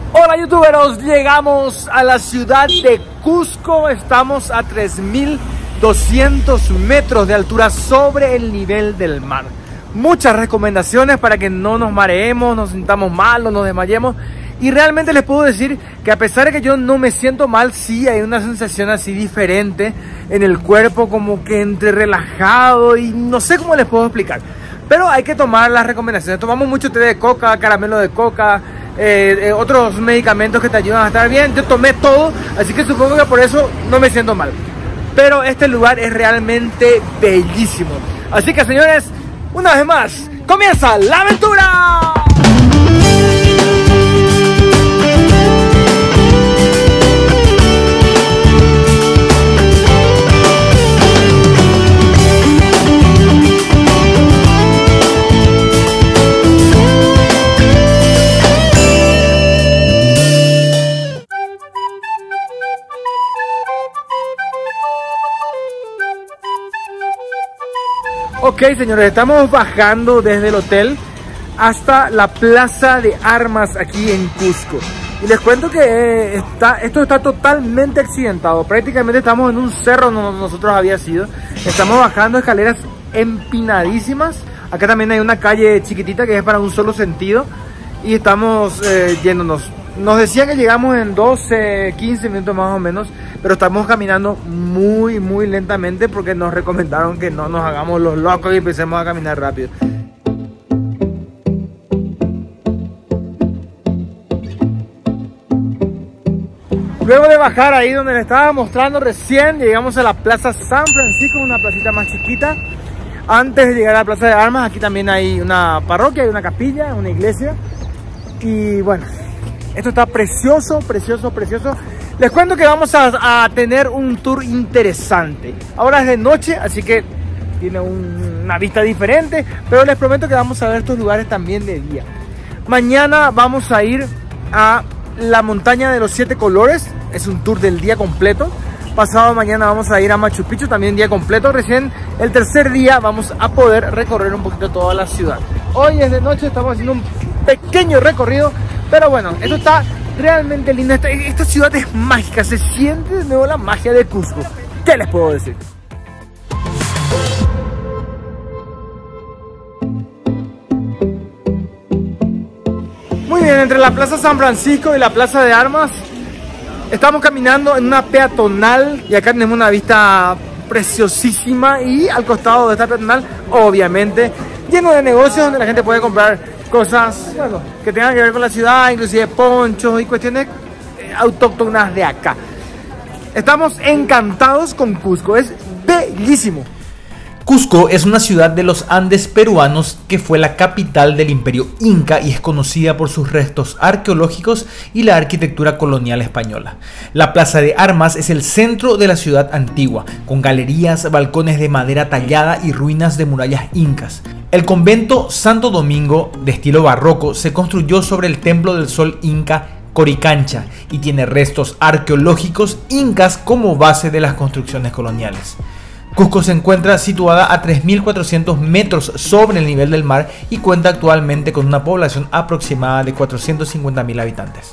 Hola youtuberos, llegamos a la ciudad de Cusco. Estamos a 3200 metros de altura sobre el nivel del mar. Muchas recomendaciones para que no nos mareemos, nos sintamos mal, no nos desmayemos. Y realmente les puedo decir que a pesar de que yo no me siento mal, sí hay una sensación así diferente en el cuerpo, como que entre relajado y no sé cómo les puedo explicar. Pero hay que tomar las recomendaciones. Tomamos mucho té de coca, caramelo de coca, otros medicamentos que te ayudan a estar bien. Yo tomé todo, así que supongo que por eso no me siento mal. Pero este lugar es realmente bellísimo. Así que señores, una vez más, comienza la aventura. Ok señores, estamos bajando desde el hotel hasta la plaza de armas aquí en Cusco. Y les cuento que esto está totalmente accidentado. Prácticamente estamos en un cerro donde nosotros había sido. Estamos bajando escaleras empinadísimas. Acá también hay una calle chiquitita que es para un solo sentido. Y estamos yéndonos. Nos decía que llegamos en 12, 15 minutos más o menos. Pero estamos caminando muy lentamente porque nos recomendaron que no nos hagamos los locos y empecemos a caminar rápido. Luego de bajar ahí donde les estaba mostrando recién, llegamos a la Plaza San Francisco, una placita más chiquita. Antes de llegar a la Plaza de Armas, aquí también hay una parroquia, hay una capilla, una iglesia. Y bueno, esto está precioso, precioso, precioso. Les cuento que vamos a tener un tour interesante. Ahora es de noche, así que tiene una vista diferente, pero les prometo que vamos a ver estos lugares también de día. Mañana vamos a ir a la montaña de los 7 colores, es un tour del día completo. Pasado mañana vamos a ir a Machu Picchu, también día completo. Recién el tercer día vamos a poder recorrer un poquito toda la ciudad. Hoy es de noche, estamos haciendo un pequeño recorrido, pero bueno, esto está realmente lindo. Esta ciudad es mágica, se siente de nuevo la magia de Cusco. ¿Qué les puedo decir? Muy bien, entre la Plaza San Francisco y la Plaza de Armas estamos caminando en una peatonal y acá tenemos una vista preciosísima y al costado de esta peatonal, obviamente, lleno de negocios donde la gente puede comprar cosas, bueno, que tengan que ver con la ciudad, inclusive ponchos y cuestiones autóctonas de acá. Estamos encantados con Cusco, es bellísimo. Cusco es una ciudad de los Andes peruanos que fue la capital del Imperio Inca y es conocida por sus restos arqueológicos y la arquitectura colonial española. La Plaza de Armas es el centro de la ciudad antigua, con galerías, balcones de madera tallada y ruinas de murallas incas. El convento Santo Domingo, de estilo barroco, se construyó sobre el templo del sol inca Coricancha y tiene restos arqueológicos incas como base de las construcciones coloniales. Cusco se encuentra situada a 3.400 metros sobre el nivel del mar y cuenta actualmente con una población aproximada de 450.000 habitantes.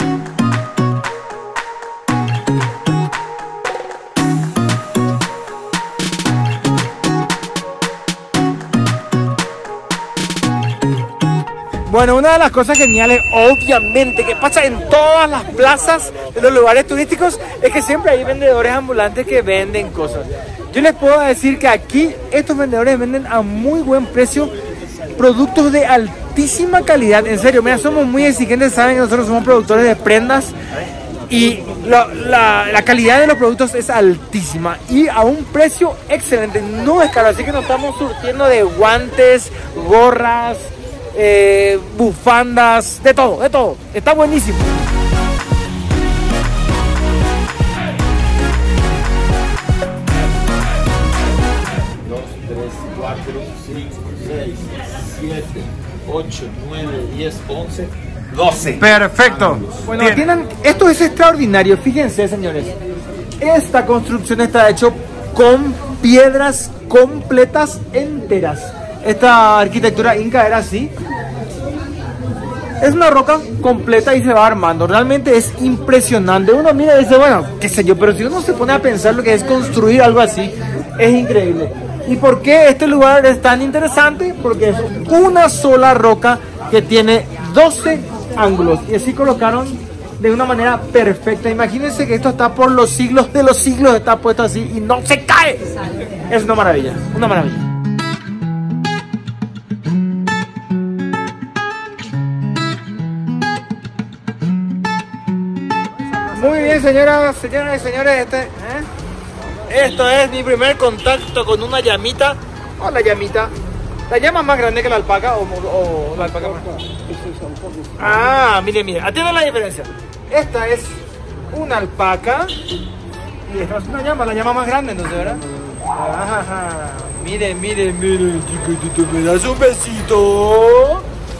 Bueno, una de las cosas geniales, obviamente, que pasa en todas las plazas de los lugares turísticos, es que siempre hay vendedores ambulantes que venden cosas. Yo les puedo decir que aquí estos vendedores venden a muy buen precio productos de altísima calidad. En serio, mira, somos muy exigentes, saben que nosotros somos productores de prendas y la calidad de los productos es altísima y a un precio excelente, no es caro. Así que nos estamos surtiendo de guantes, gorras, bufandas, de todo, está buenísimo. Cuatro, 5, 6, 7, 8, 9, 10, 11, 12. Perfecto. Bueno, esto es extraordinario. Fíjense, señores. Esta construcción está hecha con piedras completas enteras. Esta arquitectura inca era así. Es una roca completa y se va armando. Realmente es impresionante. Uno mira y dice, bueno, qué sé yo, pero si uno se pone a pensar lo que es construir algo así, es increíble. ¿Y por qué este lugar es tan interesante? Porque es una sola roca que tiene 12 ángulos y así colocaron de una manera perfecta. Imagínense que esto está por los siglos de los siglos, está puesto así y no se cae. Es una maravilla, una maravilla. Muy bien, señoras y señores, esto es mi primer contacto con una llamita. Hola, llamita. ¿La llama más grande que la alpaca o la alpaca más? Ah, mire, atiende la diferencia. Esta es una alpaca y esta es una llama, la llama más grande, entonces, ¿verdad? Ajá. Mire, chiquitito, me das un besito.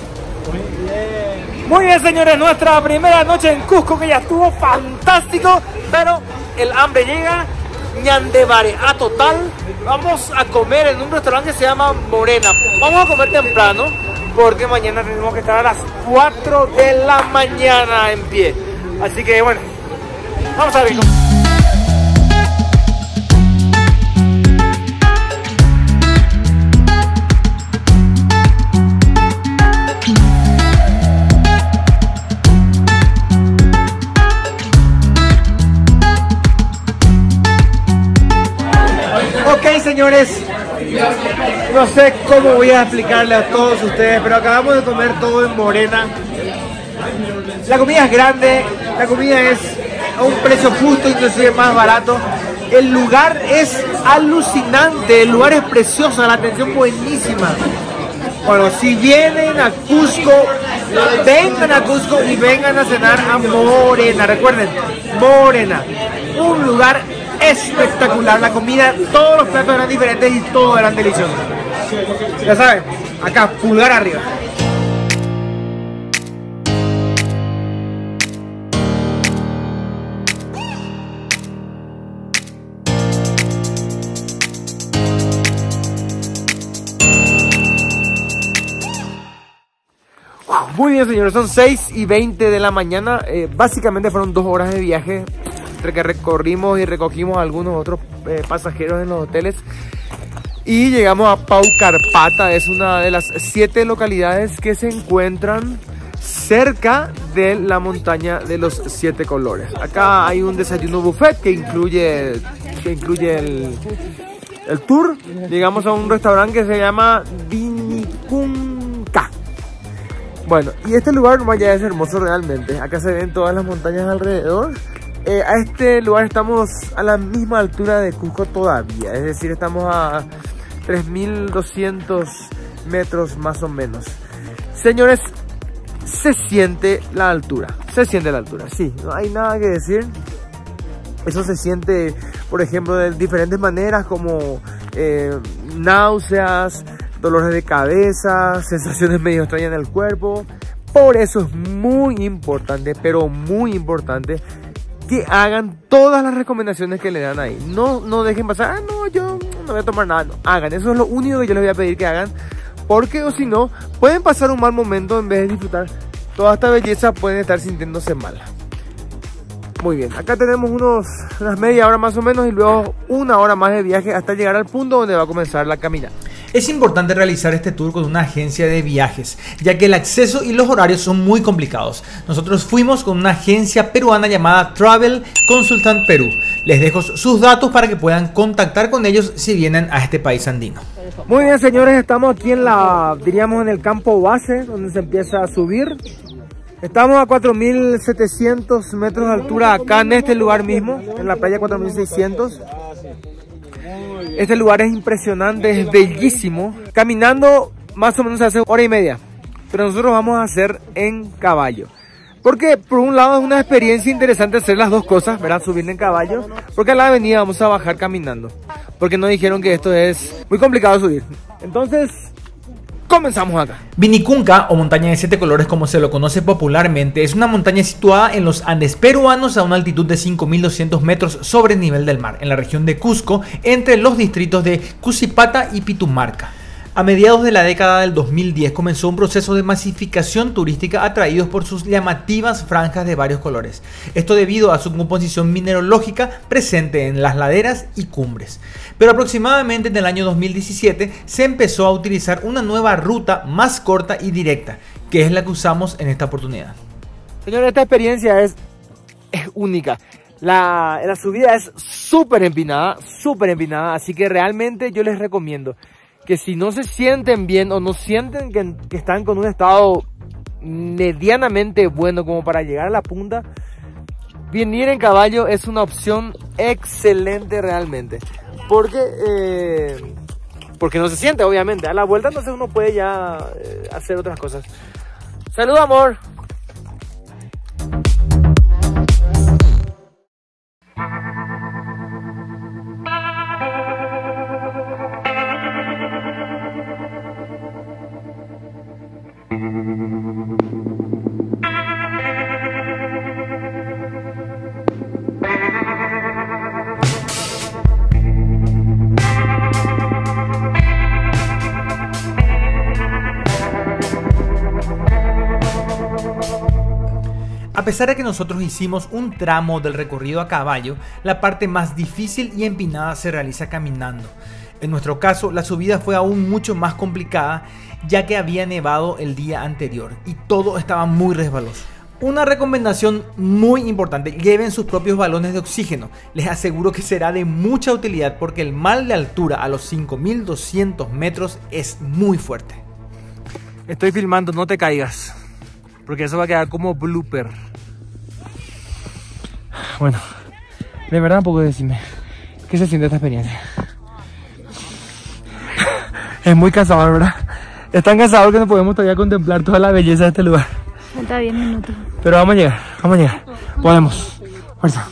Muy bien, señores, nuestra primera noche en Cusco que ya estuvo fantástico, pero el hambre llega, ñandevare a total. Vamos a comer en un restaurante que se llama Morena. Vamos a comer temprano porque mañana tenemos que estar a las 4 de la mañana en pie. Así que bueno, vamos a ver. Ok, señores, no sé cómo voy a explicarle a todos ustedes, pero acabamos de comer todo en Morena. La comida es grande, la comida es a un precio justo, inclusive más barato. El lugar es alucinante, el lugar es precioso, la atención buenísima. Bueno, si vienen a Cusco, vengan a Cusco y vengan a cenar a Morena. Recuerden, Morena, un lugar espectacular. La comida, todos los platos eran diferentes y todos eran deliciosos. Ya saben, acá, pulgar arriba. Muy bien, señores, son 6:20 de la mañana. Básicamente fueron 2 horas de viaje entre que recorrimos y recogimos a algunos otros pasajeros en los hoteles. Y llegamos a Paucarpata, es una de las 7 localidades que se encuentran cerca de la montaña de los 7 colores. Acá hay un desayuno buffet que incluye el tour. Llegamos a un restaurante que se llama Vinicunca. Bueno, y este lugar ya es hermoso realmente. Acá se ven todas las montañas alrededor. A este lugar estamos a la misma altura de Cusco todavía. Es decir, estamos a 3.200 metros más o menos. Señores, se siente la altura. Se siente la altura, sí. No hay nada que decir. Eso se siente, por ejemplo, de diferentes maneras como náuseas, dolores de cabeza, sensaciones medio extrañas en el cuerpo. Por eso es muy importante, pero muy importante, que hagan todas las recomendaciones que le dan ahí. No dejen pasar, no, yo no voy a tomar nada. No, hagan, eso es lo único que yo les voy a pedir que hagan. Porque o si no, pueden pasar un mal momento en vez de disfrutar toda esta belleza, pueden estar sintiéndose mal. Muy bien, acá tenemos unas media hora más o menos y luego 1 hora más de viaje hasta llegar al punto donde va a comenzar la caminata. Es importante realizar este tour con una agencia de viajes, ya que el acceso y los horarios son muy complicados. Nosotros fuimos con una agencia peruana llamada Travel Consultant Perú. Les dejo sus datos para que puedan contactar con ellos si vienen a este país andino. Muy bien, señores, estamos aquí en en el campo base, donde se empieza a subir. Estamos a 4.700 metros de altura acá en este lugar mismo, en la playa 4.600. Este lugar es impresionante, es bellísimo. Caminando más o menos hace 1h30, pero nosotros vamos a hacer en caballo. Porque por un lado es una experiencia interesante hacer las dos cosas, ¿verdad? Subir en caballo, porque a la avenida vamos a bajar caminando. Porque nos dijeron que esto es muy complicado subir. Entonces, comenzamos acá. Vinicunca, o montaña de 7 colores como se lo conoce popularmente, es una montaña situada en los Andes peruanos a una altitud de 5.200 metros sobre el nivel del mar, en la región de Cusco, entre los distritos de Cusipata y Pitumarca. A mediados de la década del 2010 comenzó un proceso de masificación turística atraídos por sus llamativas franjas de varios colores. Esto debido a su composición mineralógica presente en las laderas y cumbres. Pero aproximadamente en el año 2017 se empezó a utilizar una nueva ruta más corta y directa, que es la que usamos en esta oportunidad. Señores, esta experiencia es única. La subida es súper empinada, así que realmente yo les recomiendo que si no se sienten bien o no sienten que están con un estado medianamente bueno como para llegar a la punta, venir en caballo es una opción excelente realmente. Porque no se siente, obviamente. A la vuelta entonces uno puede ya hacer otras cosas. ¡Salud, amor! A pesar de que nosotros hicimos un tramo del recorrido a caballo, la parte más difícil y empinada se realiza caminando. En nuestro caso, la subida fue aún mucho más complicada, ya que había nevado el día anterior y todo estaba muy resbaloso. Una recomendación muy importante: lleven sus propios balones de oxígeno. Les aseguro que será de mucha utilidad porque el mal de altura a los 5200 metros es muy fuerte. Estoy filmando, no te caigas, porque eso va a quedar como blooper. Bueno, de verdad, un poco decime, ¿qué se siente esta experiencia? Es muy cansador, ¿verdad? Es tan cansador que no podemos todavía contemplar toda la belleza de este lugar. Falta 10 minutos. Pero vamos a llegar, podemos. Fuerza.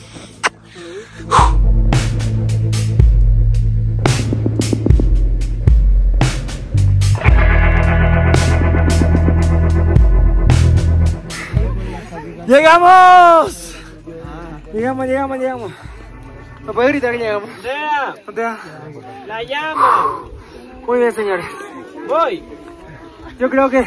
¡Llegamos! Llegamos. ¿No puedes gritar que llegamos? La llama. Muy bien, señores. Voy. Yo creo que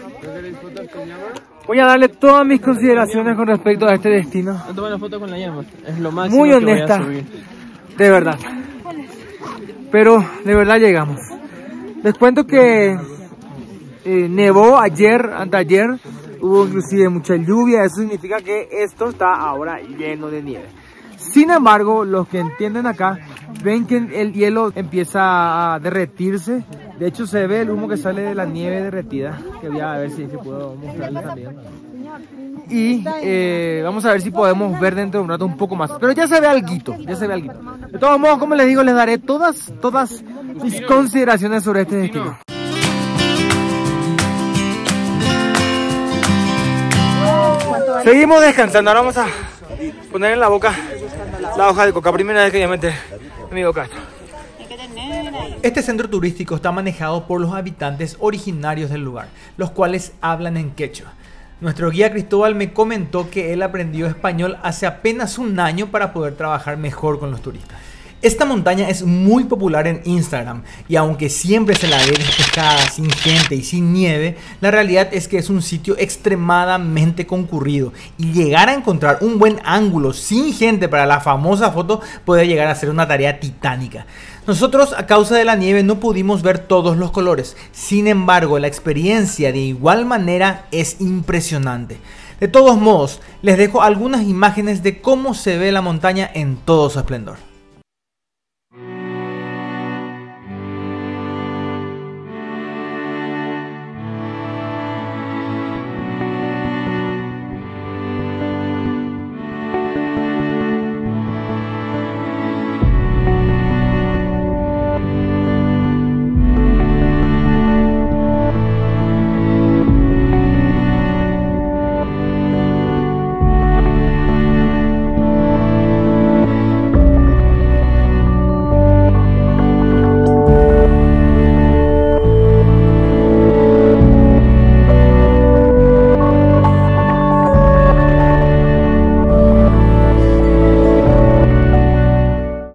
voy a darle todas mis consideraciones con respecto a este destino. No tomo la foto con la llama. Es lo máximo. Muy honesta, que voy a subir. de verdad. Pero de verdad llegamos. Les cuento que nevó ayer, anteayer. Hubo inclusive mucha lluvia. Eso significa que esto está ahora lleno de nieve. Sin embargo, los que entienden acá ven que el hielo empieza a derretirse. De hecho, se ve el humo que sale de la nieve derretida, que voy a ver si puedo mostrarles también. Y vamos a ver si podemos ver dentro de un rato un poco más. Pero ya se ve alguito, De todos modos, como les digo, les daré todas mis consideraciones sobre este destino. Seguimos descansando. Ahora vamos a poner en la boca la hoja de coca. Primera vez que voy a meter en mi boca. Este centro turístico está manejado por los habitantes originarios del lugar, los cuales hablan en quechua. Nuestro guía Cristóbal me comentó que él aprendió español hace apenas un año para poder trabajar mejor con los turistas. Esta montaña es muy popular en Instagram y aunque siempre se la ve despejada, sin gente y sin nieve, la realidad es que es un sitio extremadamente concurrido y llegar a encontrar un buen ángulo sin gente para la famosa foto puede llegar a ser una tarea titánica. Nosotros, a causa de la nieve, no pudimos ver todos los colores. Sin embargo, la experiencia de igual manera es impresionante. De todos modos, les dejo algunas imágenes de cómo se ve la montaña en todo su esplendor.